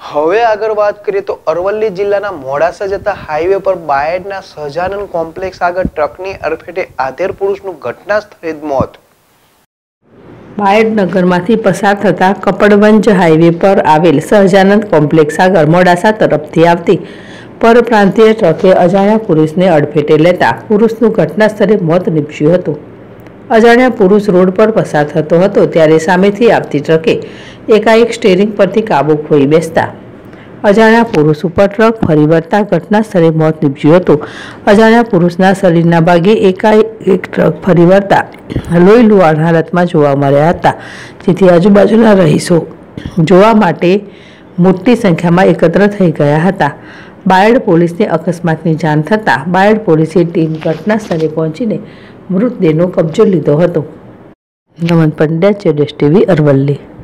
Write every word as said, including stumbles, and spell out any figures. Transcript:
હવે આગળ વાત કરીએ તો અરવલ્લી જિલ્લાના મોડાસા જતા હાઈવે પર બાયડના સહજાનંદ કોમ્પ્લેક્સ આગળ ટ્રકની અડફેટે આધેડ પુરુષનું ઘટના સ્થળે જ મોત। બાયડ નગરમાંથી પસાર થતા કપડવંજ હાઈવે પર આવેલ સહજાનંદ કોમ્પ્લેક્સ આગળ મોડાસા તરફથી આવતી પરપ્રાંતીય ટ્રકે અજાણ્યા પુરુષને અડફેટે લેતા પુરુષનું ઘટના સ્થળે મોત નીપજ્યું હતું। અજાણ્યા પુરુષ રોડ પર પસાર થતો હતો ત્યારે સામેથી આવતી ટ્રકે એકાએક સ્ટીયરિંગ પરથી કાબુ ખોઈ બેસતા અજાણ્યા પુરુષ ઉપર ટ્રક ફરી વળતા ઘટના સ્થળે મોત નીપજ્યું હતું। અજાણ્યા પુરુષના શરીરના ભાગે એકાએક ટ્રક ફરી વળતા લોહી લુહાણ હાલતમાં જોવા મળ્યા હતા, જેથી આજુબાજુના રહીશો જોવા માટે મોટી સંખ્યામાં એકત્ર થઈ ગયા હતા। બાયડ પોલીસને અકસ્માતની જાણ થતાં બાયડ પોલીસે ટીમ ઘટના સ્થળે પહોંચીને મૃતદેહનો કબજો લીધો હતો। નમન પંડ્યા, જેડેશ ટીવી, અરવલ્લી।